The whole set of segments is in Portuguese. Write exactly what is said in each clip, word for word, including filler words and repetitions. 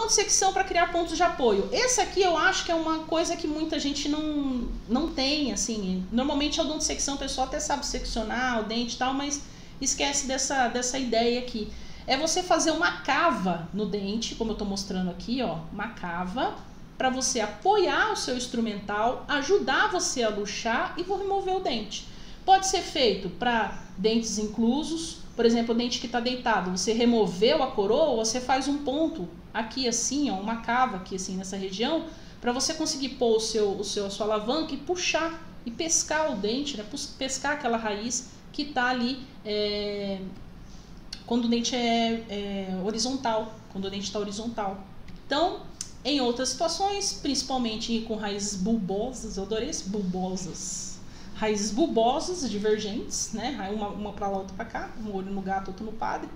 odontosecção para criar pontos de apoio. Esse aqui eu acho que é uma coisa que muita gente não, não tem, assim. Normalmente a odontosecção o pessoal até sabe seccionar o dente e tal, mas esquece dessa, dessa ideia aqui. É você fazer uma cava no dente, como eu estou mostrando aqui, ó, uma cava, para você apoiar o seu instrumental, ajudar você a luxar e vou remover o dente. Pode ser feito para dentes inclusos, por exemplo, o dente que está deitado, você removeu a coroa, você faz um ponto aqui assim, ó, uma cava aqui assim nessa região, para você conseguir pôr o seu, o seu, a sua alavanca e puxar e pescar o dente, né, pescar aquela raiz que está ali é, quando o dente é, é horizontal, quando o dente está horizontal. Então, em outras situações, principalmente com raízes bulbosas, eu adorei esse bulbosas, raízes bulbosas, divergentes, né? Uma, uma para lá, outra para cá, um olho no gato, outro no padre,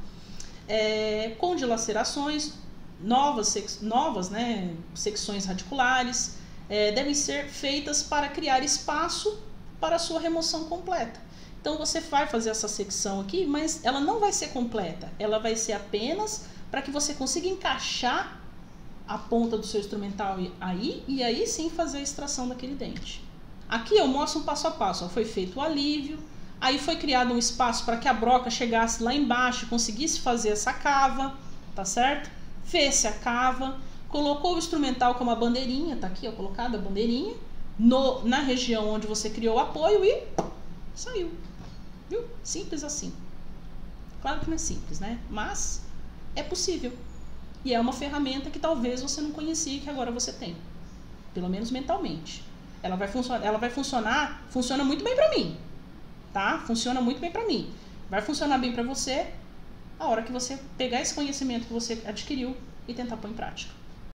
é, com dilacerações, novas, sec, novas né, secções radiculares, é, devem ser feitas para criar espaço para a sua remoção completa. Então você vai fazer essa secção aqui, mas ela não vai ser completa, ela vai ser apenas para que você consiga encaixar a ponta do seu instrumental aí, e aí sim fazer a extração daquele dente. Aqui eu mostro um passo a passo, ó, foi feito o alívio, aí foi criado um espaço para que a broca chegasse lá embaixo e conseguisse fazer essa cava, tá certo? Fez-se a cava, colocou o instrumental com uma bandeirinha, tá aqui ó, colocada a bandeirinha, no, na região onde você criou o apoio e saiu, viu? Simples assim. Claro que não é simples, né? Mas é possível. E é uma ferramenta que talvez você não conhecia e que agora você tem. Pelo menos mentalmente. Ela vai funcionar, ela vai funcionar, funciona muito bem pra mim. Tá? Funciona muito bem pra mim. Vai funcionar bem pra você a hora que você pegar esse conhecimento que você adquiriu e tentar pôr em prática.